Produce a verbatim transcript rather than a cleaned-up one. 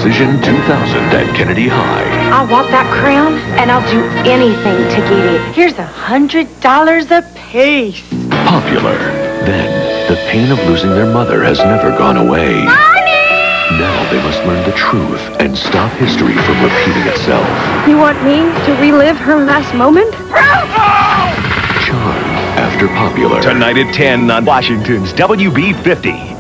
Precision two thousand at Kennedy High. I want that crown, and I'll do anything to get it. Here's a hundred dollars a piece. Popular. Then, the pain of losing their mother has never gone away. Mommy! Now they must learn the truth and stop history from repeating itself. You want me to relive her last moment? Charmed after Popular. Tonight at ten on Washington's W B fifty.